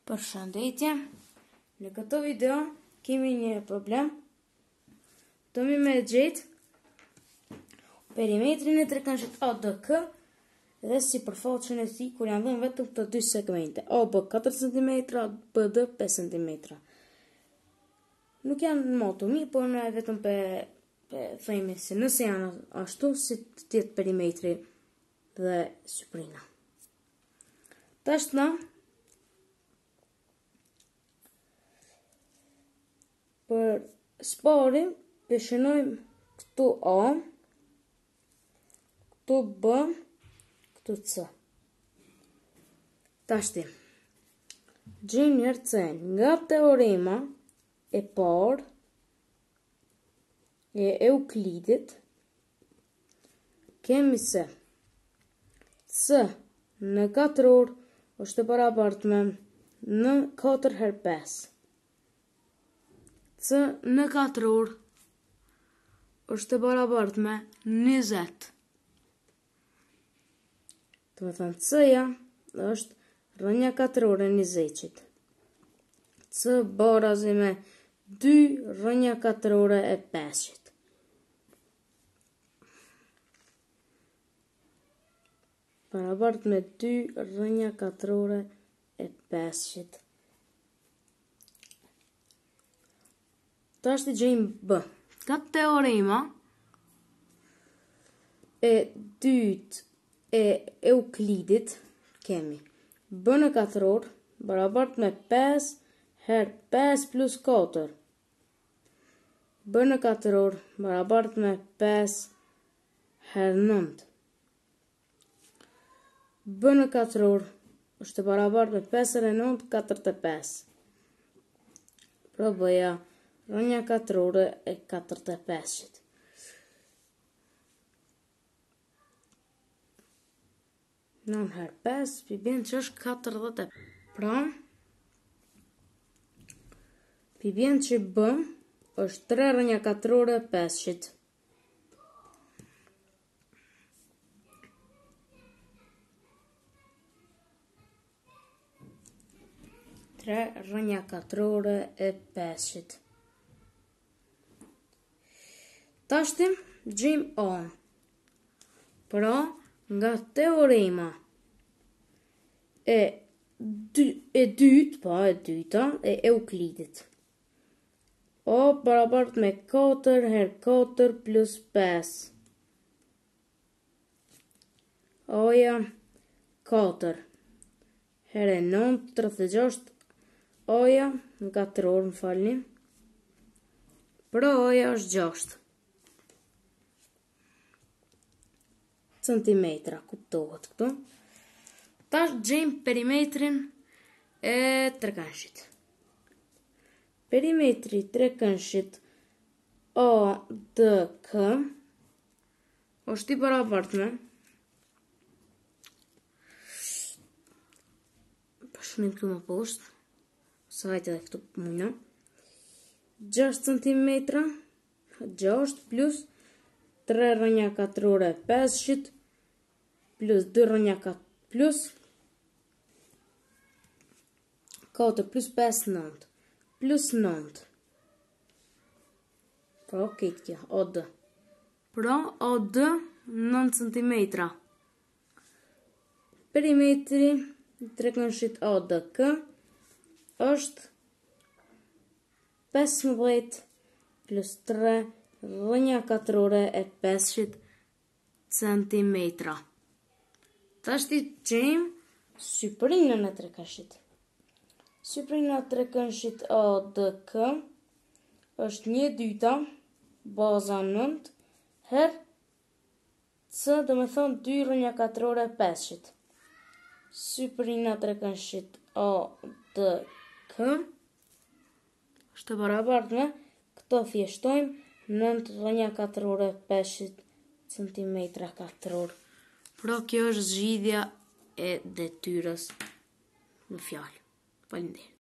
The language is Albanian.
Përshëndetje, në këto video kemi një problem. Domi me gjetë perimetrin e trekëndshit ADK dhe sipërfaqen e tij kur janë dhënë vetëm këto dy segmente, AB 4 cm, BD 5 cm. Nuk janë motumi, por ne vetëm themi se nëse janë ashtu, si të jetë perimetri dhe syprina. Tash na për sparin, peshenojmë këtu A, këtu B, këtu C. Tashti, gjejmë një herë nga teorema e parë e Euklidit, kemi se C në katror është e barabartë me në 4 herë 5. C në katror është e barabartë me 20. Të me thënë C-ja është rrënja katrore e 20-qit. C barazi me 2 rrënja katrore e 5-qit. Barabartë me 2 rrënja katrore e 5-qit. Tash të gjejmë B. Ka teorema e dytë e Euklidit kemi B në katror barabartë me 5 herë 5 plus 4. B në katror barabartë me 5 herë 9. B në katror është barabartë me 5 herë 9, 45. Pra B-ja rrënja katrore e 45-qit. Nën herë 5, përbjen që është 40. Pra, përbjen që B është 3 rrënja katrore e 5-qit. Rrënja katrore e 5-qit. Tashtim gjejmë A. Pra, nga teorema e dyta e Euklidit. A barabartë me 4 herë 4 plus 5. A-ja 4 herë 9, 36. A-ja në katror, më falni. Pra A-ja është 6 centimetra, kuptohet këtu. Tash gjejmë perimetrin e trekëndshit. Perimetri trekëndshit ADK është i barabartë me përshënim këtu më poshtë, sa hajtë edhe këtu mëna, 6 cm, 6 plus 3 rrënja katrore 5-qit, plus 2 rrënja plus 4 plus 5, 9, plus 9. Pra, këtë kjo, AD. Pra, AD 9 cm. Perimetri trekëndshit ADK është 15 plus 3 rrënja katrore e 5-qit centimetra. Tash të gjejmë syprinën e trekëndshit. Syprina e trekëndshit ADK është 1/2 baza 9 herë C, do me thonë 2 rrënja katrore e 5-qit. Syprina e trekëndshit ADK është e barabartë me këto thjeshtojmë 9 rrënja katrore 5-qit centimetra katror. Pra kjo është zgjidhja e detyrës në fjalë. Faleminderit.